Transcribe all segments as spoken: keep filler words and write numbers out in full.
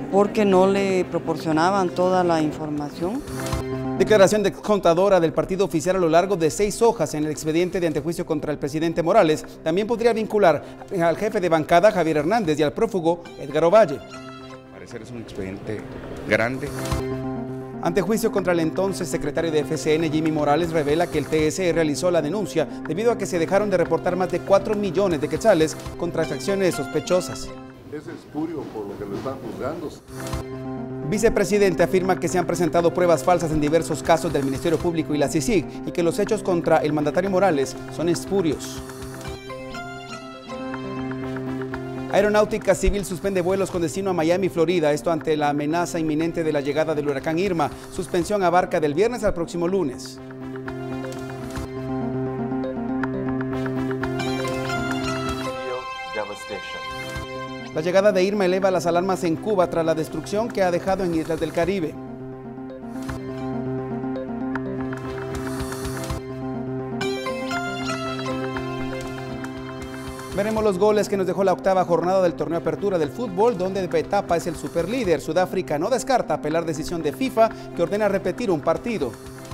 porque no le proporcionaban toda la información. Declaración de excontadora del partido oficial a lo largo de seis hojas en el expediente de antejuicio contra el presidente Morales. También podría vincular al jefe de bancada Javier Hernández y al prófugo Edgar Ovalle. Al parecer es un expediente grande. Antejuicio contra el entonces secretario de F C N, Jimmy Morales, revela que el T S E realizó la denuncia debido a que se dejaron de reportar más de cuatro millones de quetzales con transacciones sospechosas. Es espurio por lo que lo están juzgando. Vicepresidente afirma que se han presentado pruebas falsas en diversos casos del Ministerio Público y la C I C I G y que los hechos contra el mandatario Morales son espurios. Aeronáutica Civil suspende vuelos con destino a Miami, Florida, esto ante la amenaza inminente de la llegada del huracán Irma. Suspensión abarca del viernes al próximo lunes. La llegada de Irma eleva las alarmas en Cuba tras la destrucción que ha dejado en islas del Caribe. Veremos los goles que nos dejó la octava jornada del torneo Apertura del fútbol, donde de etapa es el superlíder. Sudáfrica no descarta apelar decisión de FIFA que ordena repetir un partido.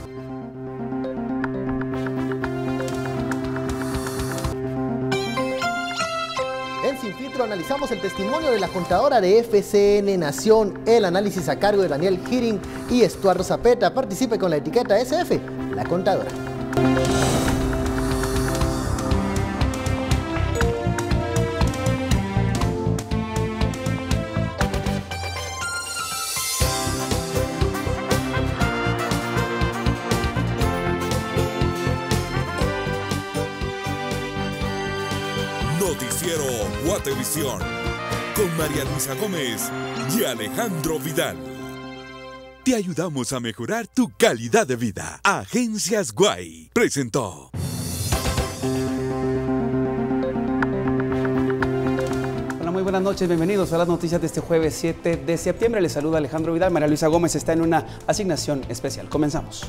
En Sin Filtro analizamos el testimonio de la contadora de F C N Nación, el análisis a cargo de Daniel Hiring y Estuardo Zapeta. Participe con la etiqueta S F, la contadora. Noticiero Guatevisión con María Luisa Gómez y Alejandro Vidal. Te ayudamos a mejorar tu calidad de vida. Agencias Guay presentó. Hola, muy buenas noches, bienvenidos a las noticias de este jueves siete de septiembre. Les saluda Alejandro Vidal. María Luisa Gómez está en una asignación especial. Comenzamos.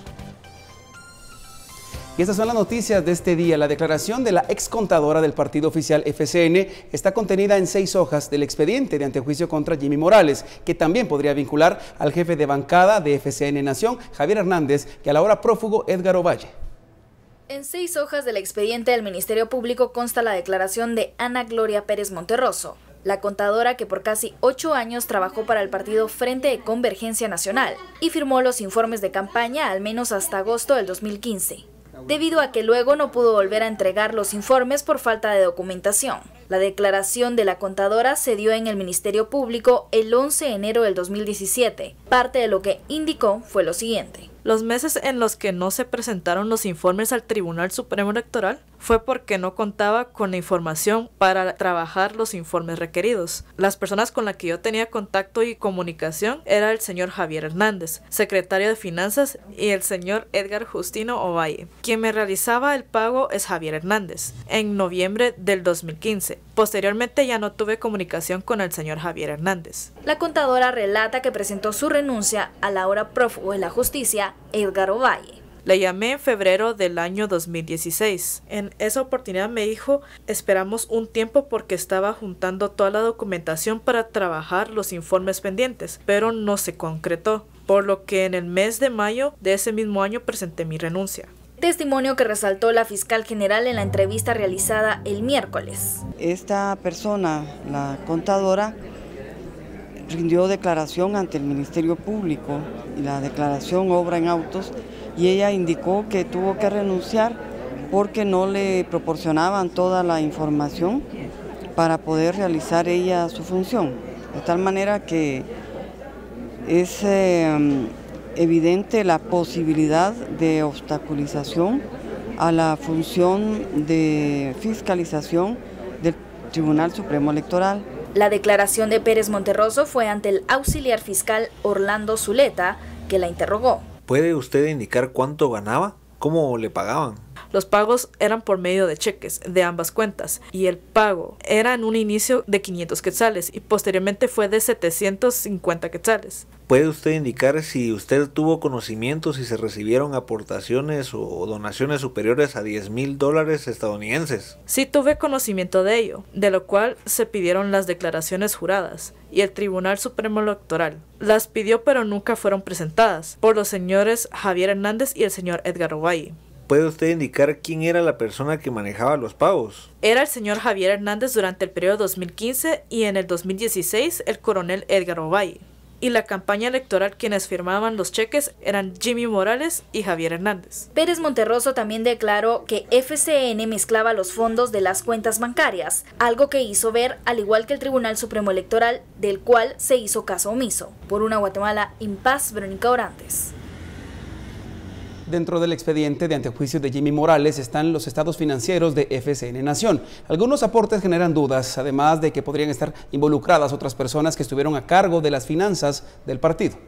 Y estas son las noticias de este día. La declaración de la excontadora del partido oficial F C N está contenida en seis hojas del expediente de antejuicio contra Jimmy Morales, que también podría vincular al jefe de bancada de F C N Nación, Javier Hernández, y al ahora prófugo Edgar Ovalle. En seis hojas del expediente del Ministerio Público consta la declaración de Ana Gloria Pérez Monterroso, la contadora que por casi ocho años trabajó para el partido Frente de Convergencia Nacional y firmó los informes de campaña al menos hasta agosto del dos mil quince. Debido a que luego no pudo volver a entregar los informes por falta de documentación. La declaración de la contadora se dio en el Ministerio Público el once de enero del dos mil diecisiete. Parte de lo que indicó fue lo siguiente. Los meses en los que no se presentaron los informes al Tribunal Supremo Electoral fue porque no contaba con la información para trabajar los informes requeridos. Las personas con las que yo tenía contacto y comunicación era el señor Javier Hernández, secretario de Finanzas, y el señor Edgar Justino Ovalle. Quien me realizaba el pago es Javier Hernández, en noviembre del dos mil quince. Posteriormente ya no tuve comunicación con el señor Javier Hernández. La contadora relata que presentó su renuncia a la ahora prófugo de la justicia, Edgar Ovalle. Le llamé en febrero del año dos mil dieciséis. En esa oportunidad me dijo, esperamos un tiempo porque estaba juntando toda la documentación para trabajar los informes pendientes, pero no se concretó, por lo que en el mes de mayo de ese mismo año presenté mi renuncia. Testimonio que resaltó la fiscal general en la entrevista realizada el miércoles. Esta persona, la contadora, rindió declaración ante el Ministerio Público y la declaración obra en autos, y ella indicó que tuvo que renunciar porque no le proporcionaban toda la información para poder realizar ella su función. De tal manera que es eh, evidente la posibilidad de obstaculización a la función de fiscalización del Tribunal Supremo Electoral. La declaración de Pérez Monterroso fue ante el auxiliar fiscal Orlando Zuleta, que la interrogó. ¿Puede usted indicar cuánto ganaba? ¿Cómo le pagaban? Los pagos eran por medio de cheques de ambas cuentas y el pago era en un inicio de quinientos quetzales y posteriormente fue de setecientos cincuenta quetzales. ¿Puede usted indicar si usted tuvo conocimiento si se recibieron aportaciones o donaciones superiores a diez mil dólares estadounidenses? Sí tuve conocimiento de ello, de lo cual se pidieron las declaraciones juradas y el Tribunal Supremo Electoral las pidió pero nunca fueron presentadas por los señores Javier Hernández y el señor Edgar Ovalle. ¿Puede usted indicar quién era la persona que manejaba los pagos? Era el señor Javier Hernández durante el periodo dos mil quince y en el dos mil dieciséis el coronel Edgar Ovalle. Y la campaña electoral quienes firmaban los cheques eran Jimmy Morales y Javier Hernández. Pérez Monterroso también declaró que F C N mezclaba los fondos de las cuentas bancarias, algo que hizo ver, al igual que el Tribunal Supremo Electoral, del cual se hizo caso omiso. Por una Guatemala en paz, Verónica Orantes. Dentro del expediente de antejuicio de Jimmy Morales están los estados financieros de F C N Nación. Algunos aportes generan dudas, además de que podrían estar involucradas otras personas que estuvieron a cargo de las finanzas del partido.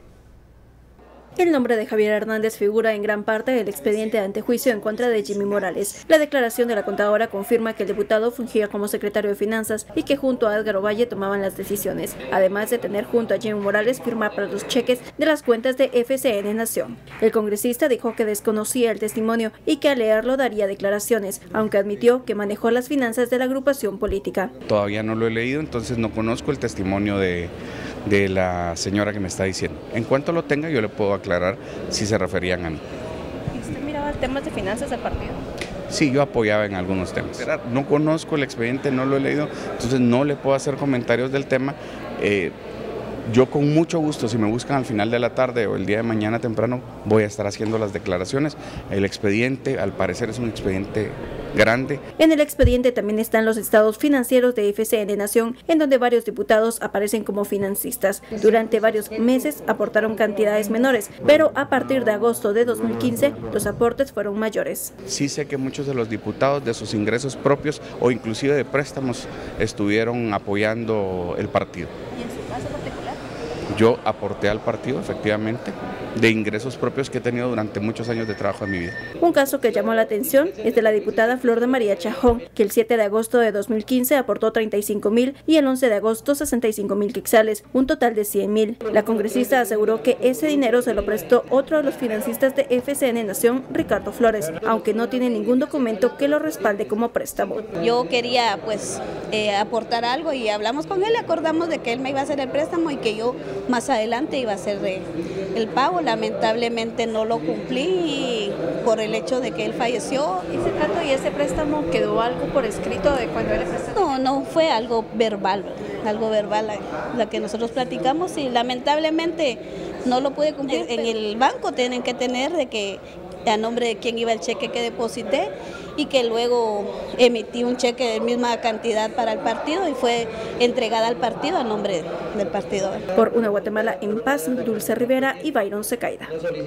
El nombre de Javier Hernández figura en gran parte del expediente de antejuicio en contra de Jimmy Morales. La declaración de la contadora confirma que el diputado fungía como secretario de Finanzas y que junto a Edgar Ovalle tomaban las decisiones, además de tener junto a Jimmy Morales firmar para los cheques de las cuentas de F C N Nación. El congresista dijo que desconocía el testimonio y que al leerlo daría declaraciones, aunque admitió que manejó las finanzas de la agrupación política. Todavía no lo he leído, entonces no conozco el testimonio de, de la señora que me está diciendo. En cuanto lo tenga, yo le puedo aclarar si se referían a mí. ¿Y usted miraba temas de finanzas del partido? Sí, yo apoyaba en algunos temas. No conozco el expediente, no lo he leído, entonces no le puedo hacer comentarios del tema. Eh, yo con mucho gusto, si me buscan al final de la tarde o el día de mañana temprano, voy a estar haciendo las declaraciones. El expediente, al parecer, es un expediente grande. En el expediente también están los estados financieros de F C N Nación, en donde varios diputados aparecen como financistas. Durante varios meses aportaron cantidades menores, pero a partir de agosto de dos mil quince los aportes fueron mayores. Sí sé que muchos de los diputados de sus ingresos propios o inclusive de préstamos estuvieron apoyando el partido. ¿Y en su caso particular? Yo aporté al partido, efectivamente, de ingresos propios que he tenido durante muchos años de trabajo en mi vida. Un caso que llamó la atención es de la diputada Flor de María Chajón, que el siete de agosto de dos mil quince aportó treinta y cinco mil y el once de agosto sesenta y cinco mil quetzales, un total de cien mil. La congresista aseguró que ese dinero se lo prestó otro de los financistas de F C N Nación, Ricardo Flores, aunque no tiene ningún documento que lo respalde como préstamo. Yo quería pues eh, aportar algo y hablamos con él, acordamos de que él me iba a hacer el préstamo y que yo más adelante iba a hacer de, el pago. Lamentablemente no lo cumplí por el hecho de que él falleció. ¿Ese trato y ese préstamo quedó algo por escrito de cuando él prestó? No, no fue algo verbal, algo verbal la, la que nosotros platicamos y lamentablemente no lo pude cumplir. En el banco tienen que tener de que a nombre de quién iba el cheque que deposité y que luego emití un cheque de misma cantidad para el partido y fue entregada al partido a nombre del partido. Por una Guatemala en paz, Dulce Rivera y Byron Secaida.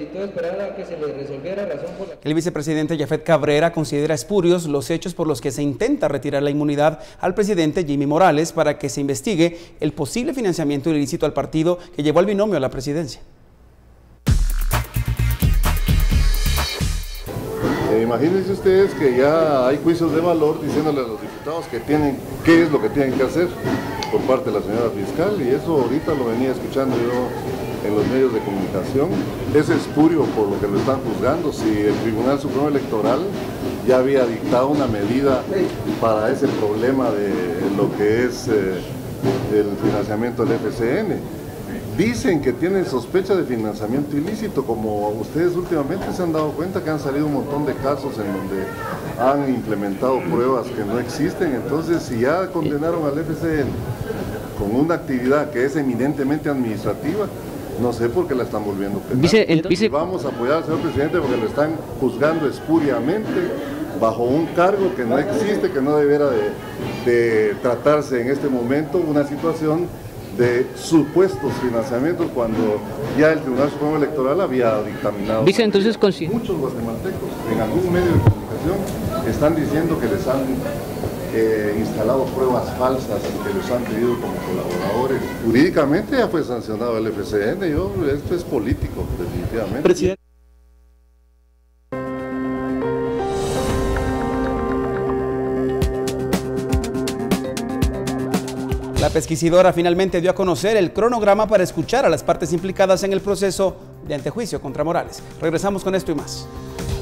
El vicepresidente Yafet Cabrera considera espurios los hechos por los que se intenta retirar la inmunidad al presidente Jimmy Morales para que se investigue el posible financiamiento ilícito al partido que llevó al binomio a la presidencia. Imagínense ustedes que ya hay juicios de valor diciéndole a los diputados que tienen, qué es lo que tienen que hacer por parte de la señora fiscal, y eso ahorita lo venía escuchando yo en los medios de comunicación. Es espurio por lo que lo están juzgando. Si el Tribunal Supremo Electoral ya había dictado una medida para ese problema de lo que es eh, el financiamiento del F C N. Dicen que tienen sospecha de financiamiento ilícito, como ustedes últimamente se han dado cuenta que han salido un montón de casos en donde han implementado pruebas que no existen. Entonces, si ya condenaron al F C N con una actividad que es eminentemente administrativa, no sé por qué la están volviendo penal. Vice, el vice... Vamos a apoyar al señor presidente porque lo están juzgando espuriamente bajo un cargo que no existe, que no debiera de, de tratarse en este momento una situación de supuestos financiamientos cuando ya el Tribunal Supremo Electoral había dictaminado. Dice entonces con... Muchos guatemaltecos en algún medio de comunicación están diciendo que les han eh, instalado pruebas falsas y que los han pedido como colaboradores. Jurídicamente ya fue sancionado el F C N. Yo, esto es político, definitivamente. Presidente. La pesquisidora finalmente dio a conocer el cronograma para escuchar a las partes implicadas en el proceso de antejuicio contra Morales. Regresamos con esto y más.